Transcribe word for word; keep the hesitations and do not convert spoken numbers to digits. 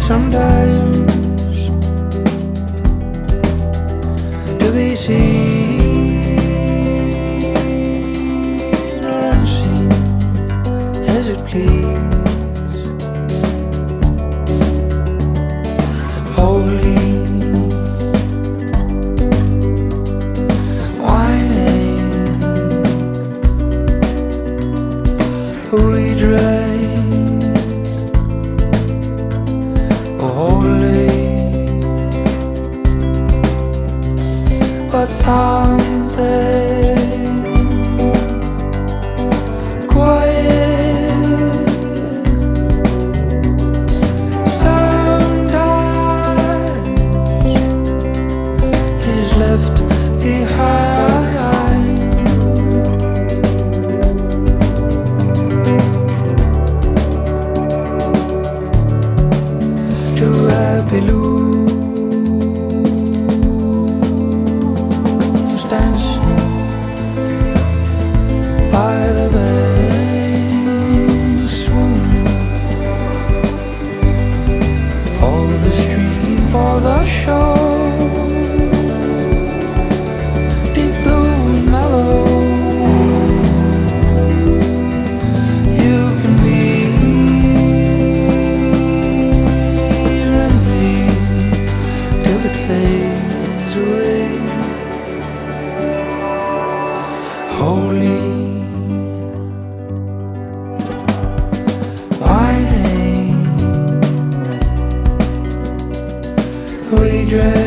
sometimes to be seen or unseen as it please. Holy whining, we drank holy, but something quiet sometimes is left behind. To happy loons dancing by the bank, swooning for the stream, for the shore, deep blue and mellow. You can be till it fades away. Holy whining, we drag